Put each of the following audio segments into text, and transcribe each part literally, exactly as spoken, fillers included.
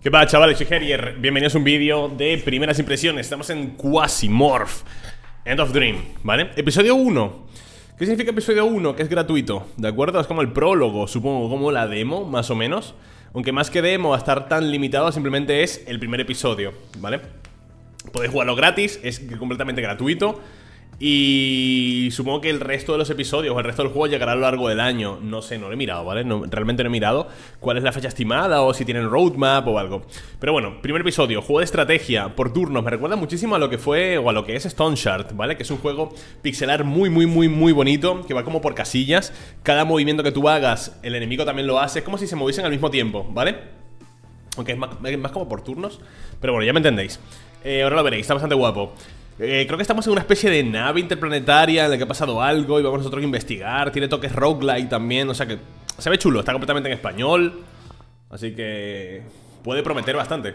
¿Qué pasa, chavales? Soy Herier. Bienvenidos a un vídeo de primeras impresiones. Estamos en Quasimorph End of Dream, ¿vale? Episodio uno. ¿Qué significa episodio uno? Que es gratuito, ¿de acuerdo? Es como el prólogo, supongo, como la demo, más o menos. Aunque más que demo, a estar tan limitado, simplemente es el primer episodio, ¿vale? Podéis jugarlo gratis, es completamente gratuito. Y supongo que el resto de los episodios o el resto del juego llegará a lo largo del año. No sé, no lo he mirado, ¿vale? No, realmente no he mirado cuál es la fecha estimada o si tienen roadmap o algo. Pero bueno, primer episodio, juego de estrategia por turnos. Me recuerda muchísimo a lo que fue o a lo que es Stone Shard, ¿vale? Que es un juego pixelar muy, muy, muy, muy bonito, que va como por casillas. Cada movimiento que tú hagas, el enemigo también lo hace. Es como si se moviesen al mismo tiempo, ¿vale? Aunque es más, es más como por turnos. Pero bueno, ya me entendéis. eh, Ahora lo veréis, está bastante guapo. Eh, creo que estamos en una especie de nave interplanetaria en la que ha pasado algo y vamos nosotros a investigar. Tiene toques roguelike también, o sea que se ve chulo, está completamente en español. Así que puede prometer bastante.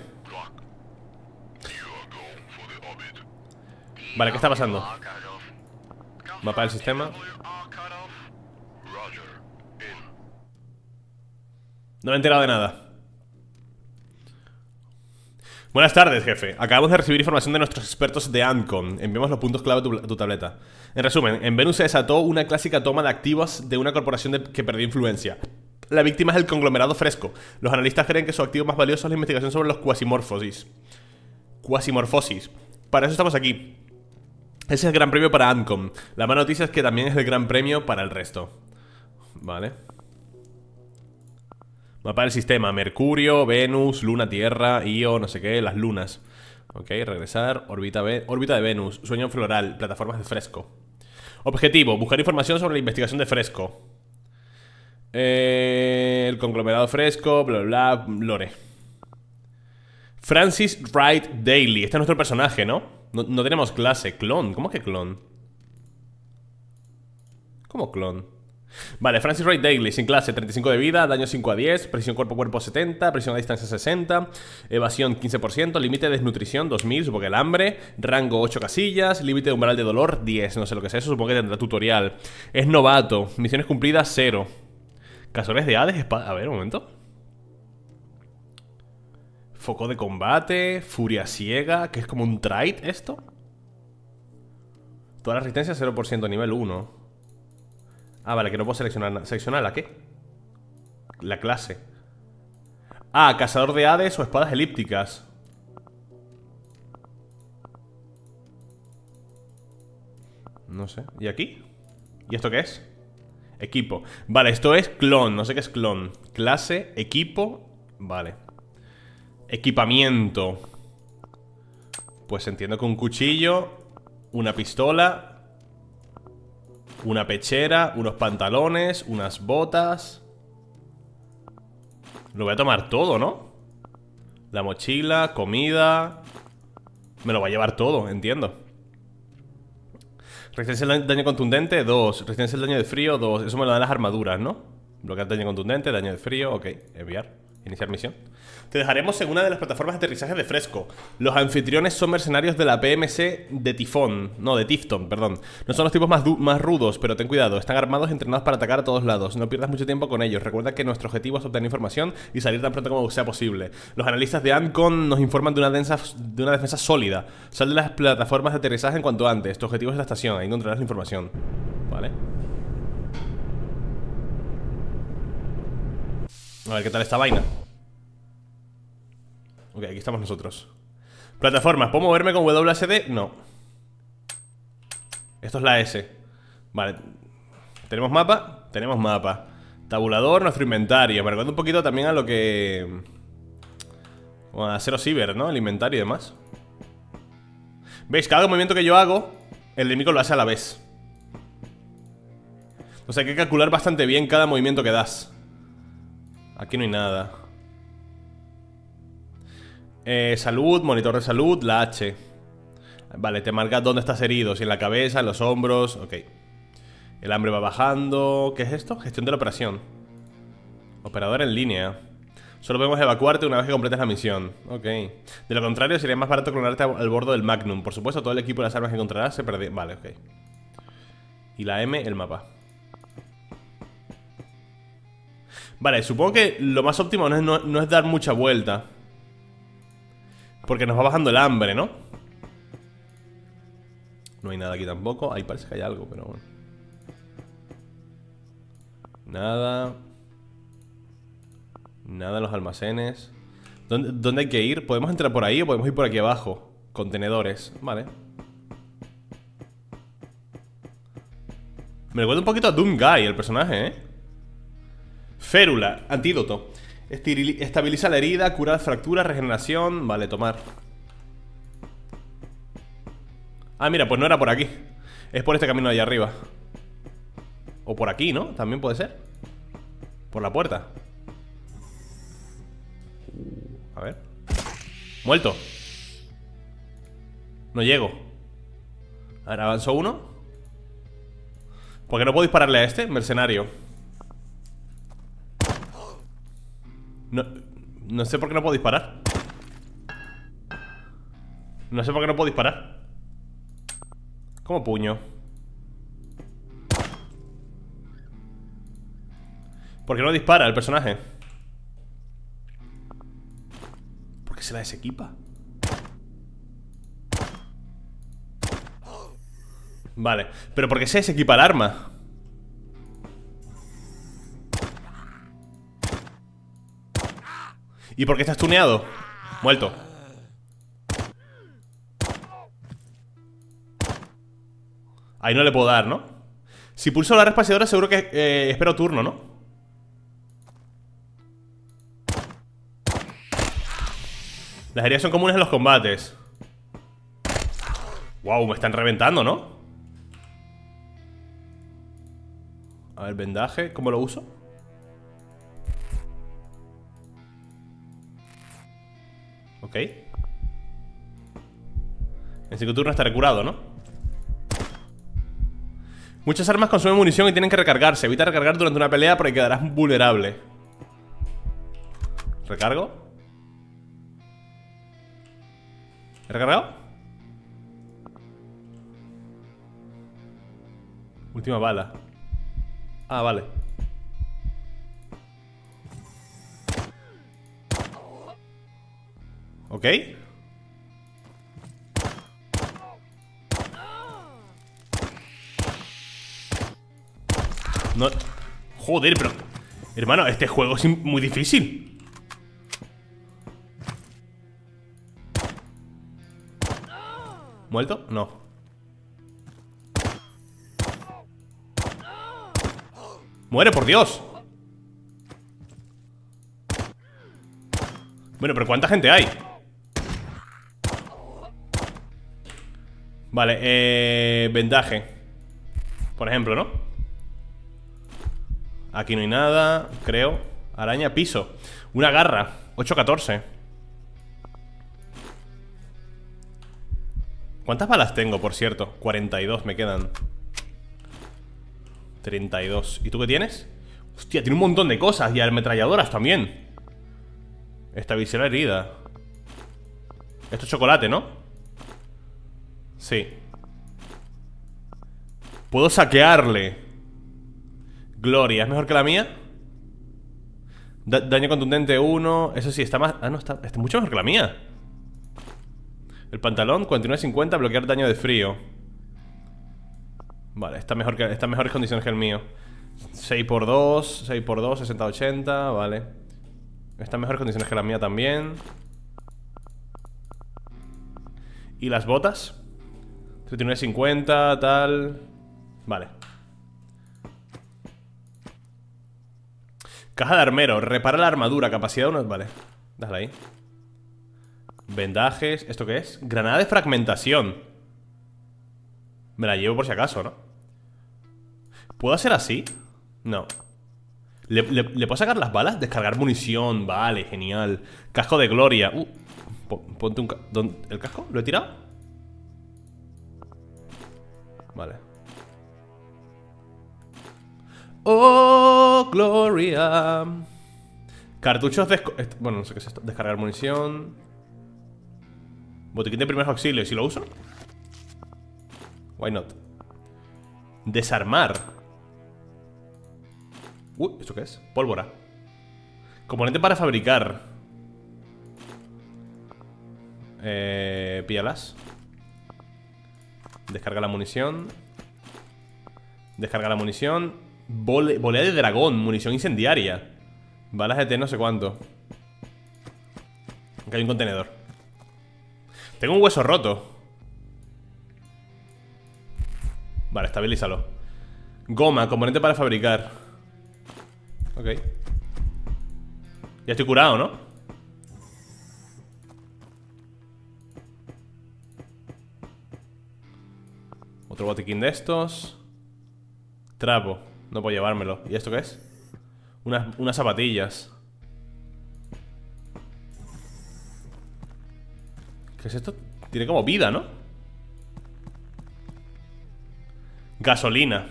Vale, ¿qué está pasando? Mapa del sistema. No me he enterado de nada. Buenas tardes, jefe. Acabamos de recibir información de nuestros expertos de Ancon. Enviamos los puntos clave a tu, a tu tableta. En resumen, en Venus se desató una clásica toma de activos de una corporación de, que perdió influencia. La víctima es el conglomerado Fresco. Los analistas creen que su activo más valioso es la investigación sobre los quasimorfosis. Quasimorfosis. Para eso estamos aquí. Ese es el gran premio para Ancon. La mala noticia es que también es el gran premio para el resto. Vale. Mapa del sistema, Mercurio, Venus, Luna, Tierra, Io, no sé qué, las lunas. Ok, regresar, órbita, órbita de Venus, sueño floral, plataformas de Fresco. Objetivo, buscar información sobre la investigación de Fresco. eh, El conglomerado Fresco, bla bla bla, lore. Francis Wright Daly, este es nuestro personaje, ¿no? No, no tenemos clase, clon, ¿cómo que clon? ¿Cómo clon? Vale, Francis Wright Daly, sin clase, treinta y cinco de vida, daño cinco a diez, presión cuerpo-cuerpo setenta, presión a distancia sesenta, evasión quince por ciento, límite de desnutrición dos mil, supongo que el hambre, rango ocho casillas, límite de umbral de dolor diez, no sé lo que es eso, supongo que tendrá tutorial. Es novato, misiones cumplidas cero. Cazadores de Hades, espada... A ver, un momento. Foco de combate, furia ciega, que es como un trait esto. Toda la resistencia cero por ciento, nivel uno. Ah, vale, que no puedo seleccionar. ¿Seleccionar la qué? La clase. Ah, cazador de Hades o espadas elípticas. No sé. ¿Y aquí? ¿Y esto qué es? Equipo. Vale, esto es clon. No sé qué es clon. Clase, equipo. Vale. Equipamiento. Pues entiendo que un cuchillo, una pistola, una pechera, unos pantalones, unas botas. Lo voy a tomar todo, ¿no? La mochila, comida. Me lo va a llevar todo, entiendo. Resistencia al daño contundente, dos. Resistencia al daño de frío, dos. Eso me lo dan las armaduras, ¿no? Bloquear daño contundente, daño de frío, ok. Enviar, iniciar misión. Te dejaremos en una de las plataformas de aterrizaje de Fresco. Los anfitriones son mercenarios de la P M C de Tifón. No, de Tifton, perdón. No son los tipos más, más rudos, pero ten cuidado. Están armados y entrenados para atacar a todos lados. No pierdas mucho tiempo con ellos. Recuerda que nuestro objetivo es obtener información y salir tan pronto como sea posible. Los analistas de Ancon nos informan de una, densa, de una defensa sólida. Sal de las plataformas de aterrizaje en cuanto antes. Tu objetivo es la estación. Ahí no encontrarás la información. Vale. A ver qué tal esta vaina. Ok, aquí estamos nosotros. Plataformas, ¿puedo moverme con W S D? No. Esto es la S. Vale. ¿Tenemos mapa? Tenemos mapa. Tabulador, nuestro inventario. Me recuerda un poquito también a lo que... Bueno, a Zero Cyber, ¿no? El inventario y demás. ¿Veis? Cada movimiento que yo hago, el enemigo lo hace a la vez. O sea, hay que calcular bastante bien cada movimiento que das. Aquí no hay nada. Eh, salud, monitor de salud, la H. Vale, te marca dónde estás herido. Si en la cabeza, en los hombros, ok. El hambre va bajando. ¿Qué es esto? Gestión de la operación. Operador en línea. Solo podemos evacuarte una vez que completes la misión. Ok. De lo contrario, sería más barato clonarte al bordo del Magnum. Por supuesto, todo el equipo y las armas que encontrarás se perderán. Vale, ok. Y la M, el mapa. Vale, supongo que lo más óptimo no es, no, no es dar mucha vuelta. Porque nos va bajando el hambre, ¿no? No hay nada aquí tampoco. Ahí parece que hay algo, pero bueno. Nada. Nada en los almacenes. ¿Dónde, ¿Dónde hay que ir? ¿Podemos entrar por ahí o podemos ir por aquí abajo? Contenedores, vale. Me recuerda un poquito a Doom Guy, el personaje, ¿eh? Férula, antídoto. Estirili- Estabiliza la herida, cura las fracturas, regeneración. Vale, tomar. Ah, mira, pues no era por aquí. Es por este camino de allá arriba. O por aquí, ¿no? También puede ser. Por la puerta. A ver. Muerto. No llego. A ver, avanzó uno. ¿Por qué no puedo dispararle a este? Mercenario. No, no sé por qué no puedo disparar. No sé por qué no puedo disparar. ¿Cómo puño? ¿Por qué no dispara el personaje? ¿Por qué se la desequipa? Vale, pero ¿por qué se desequipa el arma? ¿Y por qué estás tuneado? Muerto. Ahí no le puedo dar, ¿no? Si pulso la espaciadora seguro que eh, espero turno, ¿no? Las heridas son comunes en los combates. Wow, me están reventando, ¿no? A ver, vendaje, ¿cómo lo uso? Ok. En cinco turnos estaré curado, ¿no? Muchas armas consumen munición y tienen que recargarse. Evita recargar durante una pelea porque quedarás vulnerable. ¿Recargo? ¿He recargado? Última bala. Ah, vale. Ok. No. Joder, pero... Hermano, este juego es muy difícil. ¿Muerto? No. ¡Muere, por Dios! Bueno, pero ¿cuánta gente hay? Vale, eh... vendaje. Por ejemplo, ¿no? Aquí no hay nada, creo. Araña, piso. Una garra, ocho catorce. ¿Cuántas balas tengo, por cierto? cuarenta y dos me quedan. treinta y dos. ¿Y tú qué tienes? Hostia, tiene un montón de cosas. Y ametralladoras también. Estabilizar la herida. Esto es chocolate, ¿no? Sí. Puedo saquearle. Gloria, ¿es mejor que la mía? Da daño contundente uno. Eso sí, está más... Ah, no, está, está mucho mejor que la mía. El pantalón, cuarenta y nueve cincuenta, bloquear daño de frío. Vale, está mejor que, está en mejores condiciones que el mío. seis por dos, seis por dos, sesenta ochenta, vale. Está en mejores condiciones que la mía también. ¿Y las botas? treinta y nueve cincuenta, tal. Vale. Caja de armero, repara la armadura, capacidad uno. Vale, déjala ahí. Vendajes, ¿esto qué es? Granada de fragmentación. Me la llevo por si acaso, ¿no? ¿Puedo hacer así? No. ¿Le, le, ¿le puedo sacar las balas? Descargar munición, vale, genial. Casco de gloria. Uh, ponte un... Ca ¿El casco? ¿Lo he tirado? Vale. Oh, gloria. Cartuchos de... Bueno, no sé qué es esto. Descargar munición. Botiquín de primeros auxilios. ¿Y lo uso? Why not? Desarmar. Uy, ¿esto qué es? Pólvora. Componente para fabricar. Eh, píllalas. Descarga la munición. Descarga la munición. Vole, volea de dragón, munición incendiaria. Balas de T no sé cuánto. Aquí hay un contenedor. Tengo un hueso roto. Vale, estabilízalo. Goma, componente para fabricar. Ok. Ya estoy curado, ¿no? Otro botiquín de estos. Trapo. No puedo llevármelo. ¿Y esto qué es? Unas, unas zapatillas. ¿Qué es esto? Tiene como vida, ¿no? Gasolina.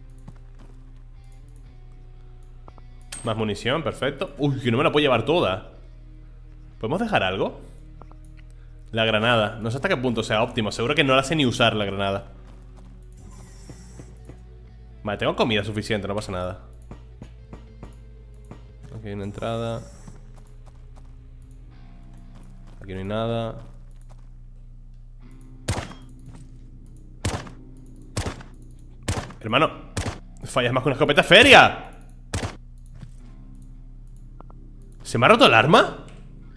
Más munición, perfecto. Uy, que no me la puedo llevar toda. ¿Podemos dejar algo? La granada. No sé hasta qué punto sea óptimo. Seguro que no la sé ni usar la granada. Vale, tengo comida suficiente, no pasa nada. Aquí hay una entrada. Aquí no hay nada. Hermano, fallas más que una escopeta feria. ¿Se me ha roto el arma?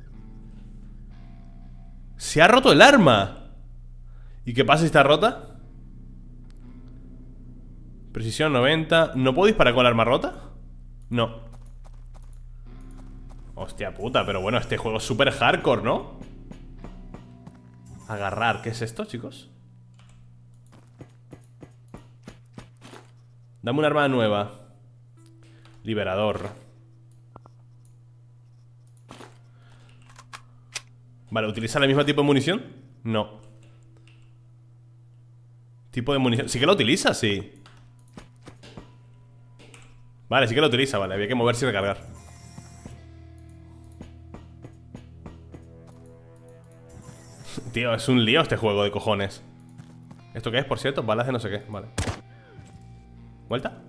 Se ha roto el arma. ¿Y qué pasa si está rota? Precisión noventa. ¿No puedo disparar con el arma rota? No. Hostia puta, pero bueno, este juego es súper hardcore, ¿no? Agarrar, ¿qué es esto, chicos? Dame un arma nueva. Liberador. Vale, ¿utiliza el mismo tipo de munición? No. Tipo de munición. Sí que lo utiliza, sí. Vale, sí que lo utiliza, vale. Había que moverse y recargar. Tío, es un lío este juego de cojones. ¿Esto qué es, por cierto? Balas de no sé qué, vale. ¿Vuelta?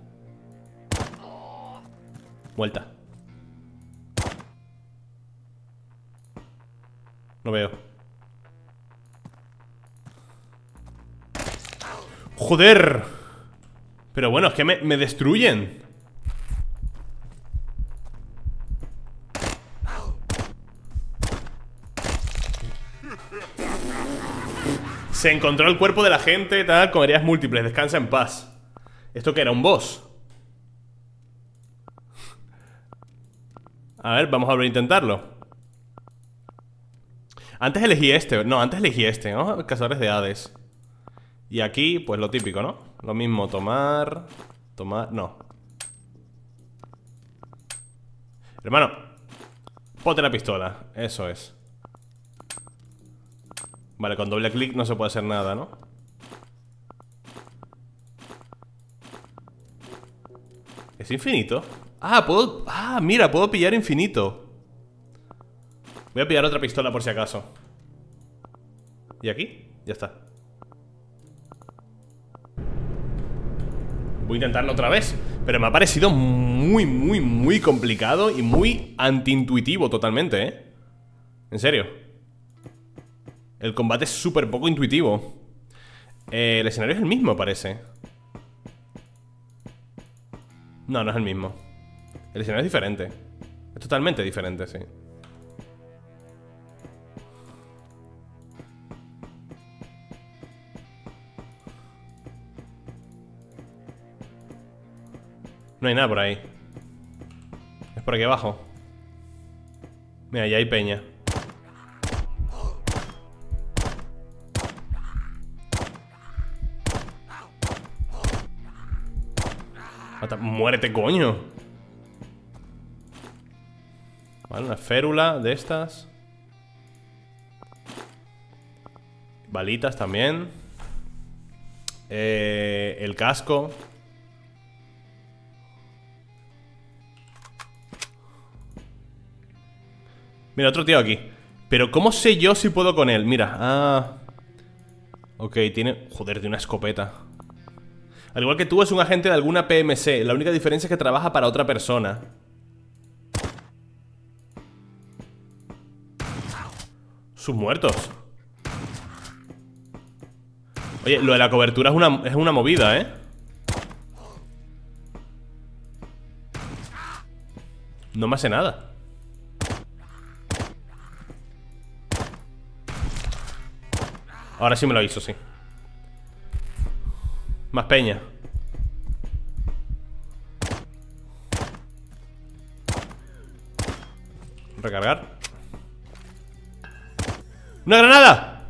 Vuelta. No veo. ¡Joder! Pero bueno, es que me, me destruyen. Se encontró el cuerpo de la gente, tal, con heridas múltiples. Descansa en paz. ¿Esto qué era? ¿Un boss? A ver, vamos a volver a intentarlo. Antes elegí este. No, antes elegí este, ¿no? Cazadores de Hades. Y aquí, pues lo típico, ¿no? Lo mismo, tomar... Tomar... No. Hermano, ponte la pistola. Eso es. Vale, con doble clic no se puede hacer nada, ¿no? ¿Es infinito? Ah, puedo... Ah, mira, puedo pillar infinito. Voy a pillar otra pistola por si acaso. ¿Y aquí? Ya está. Voy a intentarlo otra vez. Pero me ha parecido muy, muy, muy complicado y muy antiintuitivo totalmente, ¿eh? En serio. El combate es súper poco intuitivo. eh, El escenario es el mismo, parece. No, no es el mismo. El escenario es diferente. Es totalmente diferente, sí. No hay nada por ahí. Es por aquí abajo. Mira, ya hay peña. Mata, muérete, coño. Vale, una férula de estas. Balitas también. eh, El casco. Mira, otro tío aquí. Pero ¿cómo sé yo si puedo con él? Mira, ah... Ok, tiene... Joder, tiene una escopeta. Al igual que tú, es un agente de alguna P M C. La única diferencia es que trabaja para otra persona. Sus muertos. Oye, lo de la cobertura es una, es una movida, ¿eh? No me hace nada. Ahora sí me lo hizo, sí. Más peña. Recargar. ¡Una granada!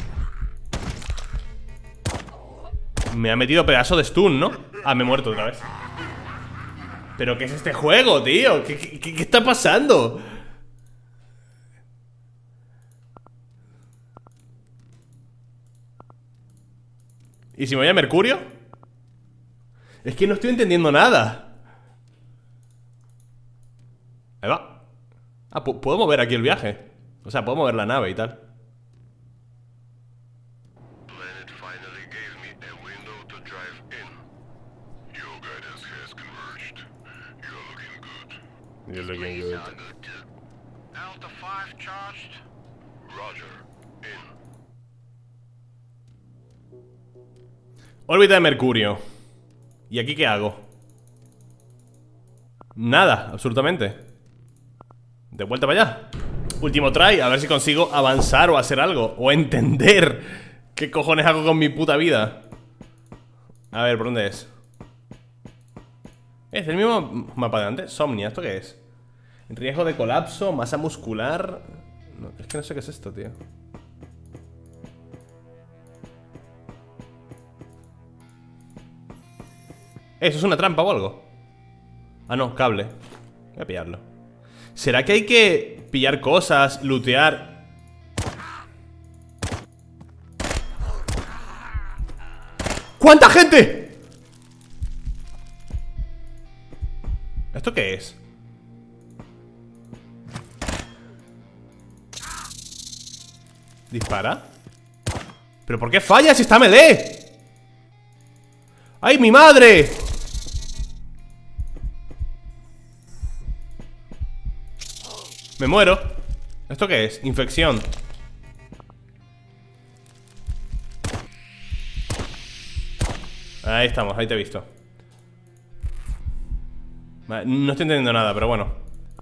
Me ha metido pedazo de stun, ¿no? Ah, me he muerto otra vez. ¿Pero qué es este juego, tío? ¿Qué, qué, qué está pasando? ¿Y si me voy a Mercurio? Es que no estoy entendiendo nada. Ahí va. Ah, puedo mover aquí el viaje. O sea, puedo mover la nave y tal. You're looking good. Delta five charged. Roger. In. Órbita de Mercurio. ¿Y aquí qué hago? Nada, absolutamente. De vuelta para allá. Último try, a ver si consigo avanzar o hacer algo. O entender qué cojones hago con mi puta vida. A ver, ¿por dónde es? ¿Es el mismo mapa de antes? Somnia, ¿esto qué es? Riesgo de colapso, masa muscular. No, es que no sé qué es esto, tío. ¿Eso es una trampa o algo? Ah, no, cable. Voy a pillarlo. ¿Será que hay que pillar cosas, lootear? ¿Cuánta gente? ¿Esto qué es? ¿Dispara? ¿Pero por qué falla si está melee? ¡Ay, mi madre! Me muero. ¿Esto qué es? Infección. Ahí estamos, ahí te he visto. Vale, no estoy entendiendo nada, pero bueno.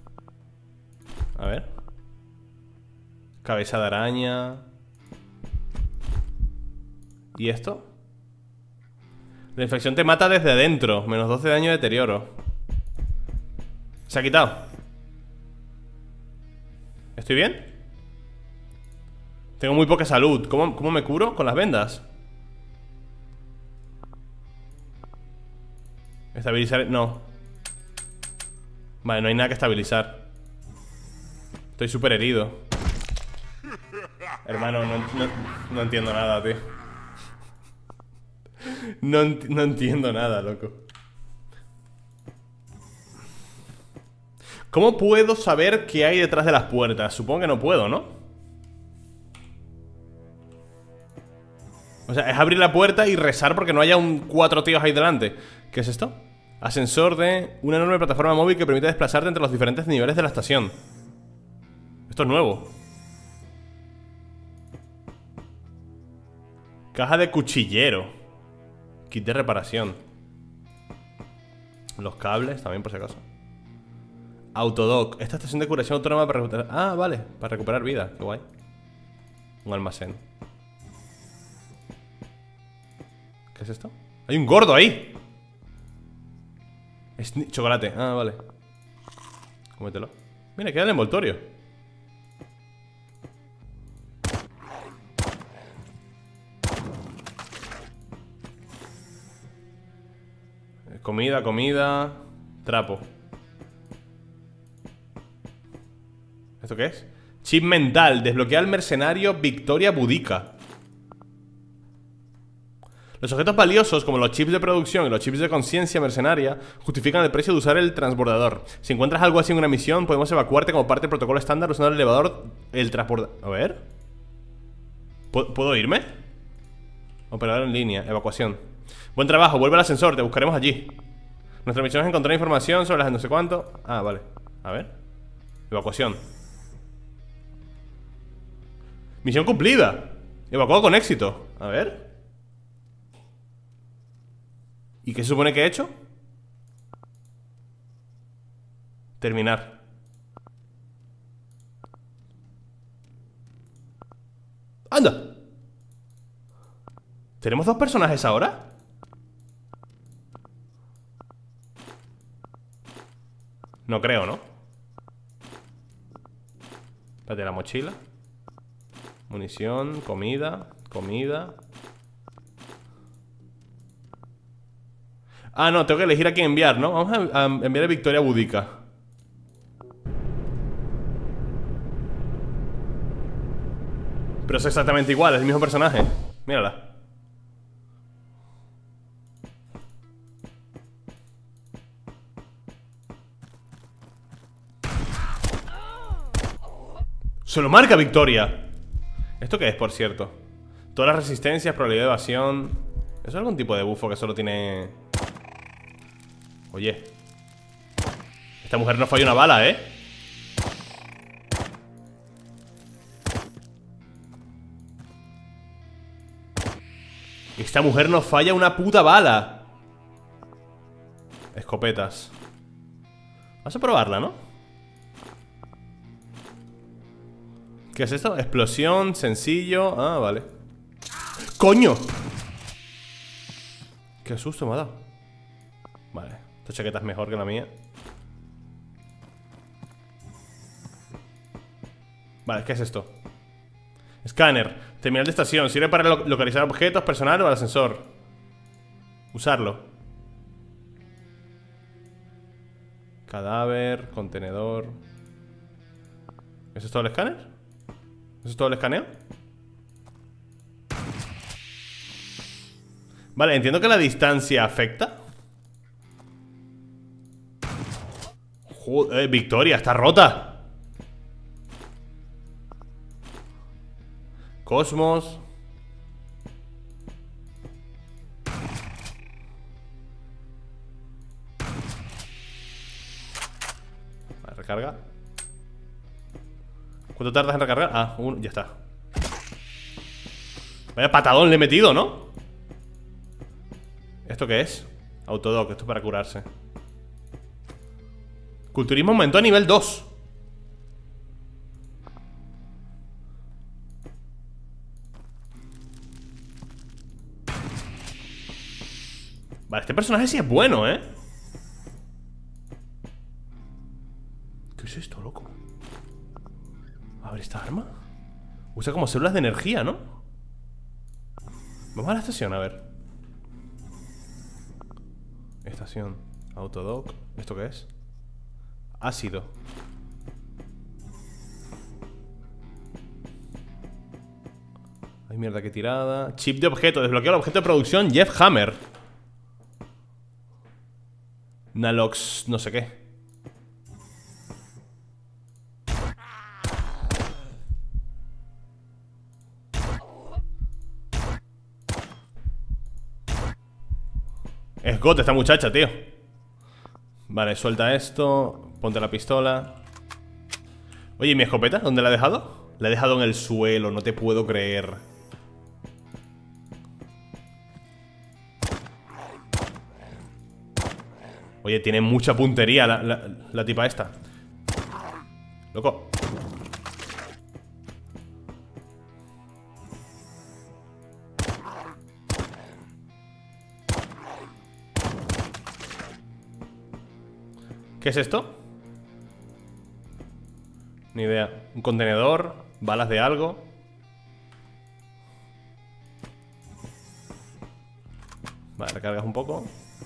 A ver. Cabeza de araña. ¿Y esto? La infección te mata desde adentro. Menos doce de daño de deterioro. ¿Se ha quitado? ¿Estoy bien? Tengo muy poca salud. ¿Cómo, cómo me curo? Con las vendas. Estabilizar... No. Vale, no hay nada que estabilizar. Estoy súper herido. Hermano, no, no, no entiendo nada, tío. No, no entiendo nada, loco. ¿Cómo puedo saber qué hay detrás de las puertas? Supongo que no puedo, ¿no? O sea, es abrir la puerta y rezar porque no haya un cuatro tíos ahí delante. ¿Qué es esto? Ascensor de una enorme plataforma móvil que permite desplazarte entre los diferentes niveles de la estación. Esto es nuevo. Caja de cuchillero. Kit de reparación. Los cables también, por si acaso. Autodoc. Esta estación de curación autónoma para recuperar... Ah, vale, para recuperar vida. Qué guay. Un almacén. ¿Qué es esto? ¡Hay un gordo ahí! Es chocolate. Ah, vale. Cómetelo. Mira, queda el envoltorio. Comida, comida. Trapo. ¿Esto qué es? Chip mental. Desbloquea al mercenario Victoria Budica. Los objetos valiosos, como los chips de producción y los chips de conciencia mercenaria, justifican el precio de usar el transbordador. Si encuentras algo así en una misión, podemos evacuarte como parte del protocolo estándar usando el elevador, el transbordador. A ver. ¿Puedo irme? Operador en línea, evacuación. Buen trabajo, vuelve al ascensor, te buscaremos allí. Nuestra misión es encontrar información sobre las no sé cuánto. Ah, vale. A ver. Evacuación. Misión cumplida. Evacuado con éxito. A ver. ¿Y qué se supone que he hecho? Terminar. ¡Anda! ¿Tenemos dos personajes ahora? No creo, ¿no? Espérate, la mochila. Munición, comida, comida. Ah, no, tengo que elegir a quién enviar, ¿no? Vamos a, a enviar a Victoria Boudica. Pero es exactamente igual, es el mismo personaje. Mírala. Se lo marca Victoria. ¿Esto qué es, por cierto? Todas las resistencias, probabilidad de evasión. ¿Eso es algún tipo de bufo que solo tiene...? Oye, esta mujer no falla una bala, ¿eh? Esta mujer no falla una puta bala. Escopetas. Vamos a probarla, ¿no? ¿Qué es esto? Explosión, sencillo. Ah, vale. ¡Coño! Qué susto me ha dado. Vale, esta chaqueta es mejor que la mía. Vale, ¿qué es esto? Escáner, terminal de estación. Sirve para lo localizar objetos, personal o el ascensor. Usarlo. Cadáver, contenedor. ¿Eso es todo el escáner? ¿Eso es todo el escaneo? Vale, entiendo que la distancia afecta. Joder, Victoria, está rota. Cosmos. Vale, recarga. ¿Cuánto tardas en recargar? Ah, uno, ya está. Vaya patadón le he metido, ¿no? ¿Esto qué es? Autodoc, esto es para curarse. Culturismo aumentó a nivel dos. Vale, este personaje sí es bueno, ¿eh? ¿Qué es esto, loco? A ver, ¿esta arma? Usa como células de energía, ¿no? Vamos a la estación, a ver. Estación, Autodoc. ¿Esto qué es? Ácido. Ay, mierda, qué tirada. Chip de objeto, desbloquear el objeto de producción Jeff Hammer. Nalox, no sé qué. Es got esta muchacha, tío. Vale, suelta esto. Ponte la pistola. Oye, ¿y mi escopeta? ¿Dónde la he dejado? La he dejado en el suelo, no te puedo creer. Oye, tiene mucha puntería la, la, la tipa esta. Loco. ¿Qué es esto? Ni idea. Un contenedor, balas de algo. Vale, recargas un poco.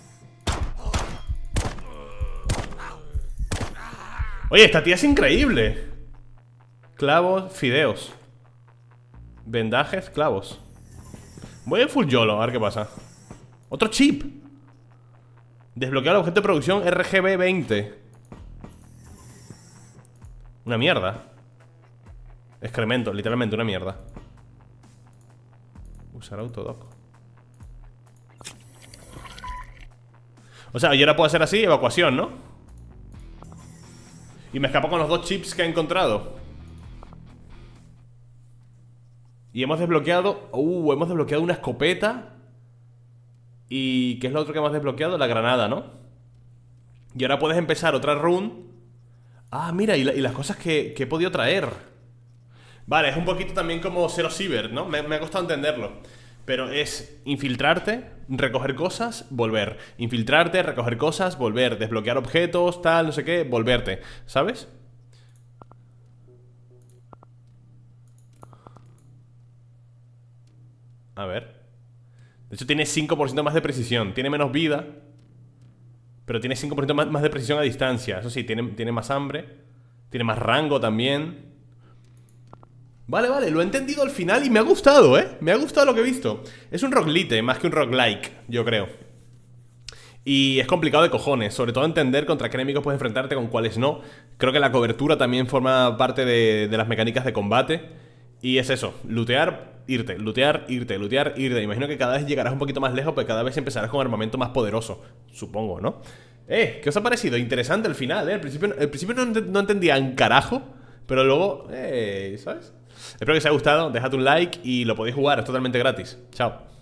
Oye, esta tía es increíble. Clavos, fideos. Vendajes, clavos. Voy en full YOLO, a ver qué pasa. Otro chip. Desbloquear el objeto de producción R G B veinte. Una mierda. Excremento, literalmente una mierda. Usar Autodoc. O sea, yo ahora puedo hacer así, evacuación, ¿no? Y me escapo con los dos chips que he encontrado. Y hemos desbloqueado... Uh, hemos desbloqueado una escopeta. ¿Y qué es lo otro que hemos desbloqueado? La granada, ¿no? Y ahora puedes empezar otra run. Ah, mira, y, la, y las cosas que, que he podido traer. Vale, es un poquito también como Zero Cyber, ¿no? Me, me ha costado entenderlo. Pero es infiltrarte, recoger cosas, volver. Infiltrarte, recoger cosas, volver. Desbloquear objetos, tal, no sé qué, volverte. ¿Sabes? A ver. De hecho tiene cinco por ciento más de precisión. Tiene menos vida, pero tiene cinco por ciento más, más de precisión a distancia. Eso sí, tiene, tiene más hambre. Tiene más rango también. Vale, vale, lo he entendido al final y me ha gustado, ¿eh? Me ha gustado lo que he visto. Es un roguelite más que un roguelike, yo creo. Y es complicado de cojones, sobre todo entender contra qué enemigos puedes enfrentarte, con cuáles no. Creo que la cobertura también forma parte de, de las mecánicas de combate. Y es eso, lootear, irte, lootear, irte, lootear, irte. Imagino que cada vez llegarás un poquito más lejos, pero cada vez empezarás con armamento más poderoso. Supongo, ¿no? Eh, ¿qué os ha parecido? Interesante el final, ¿eh? Al principio, al principio no, ent no entendía un carajo, pero luego, eh, ¿sabes? Espero que os haya gustado, dejad un like y lo podéis jugar, es totalmente gratis. Chao.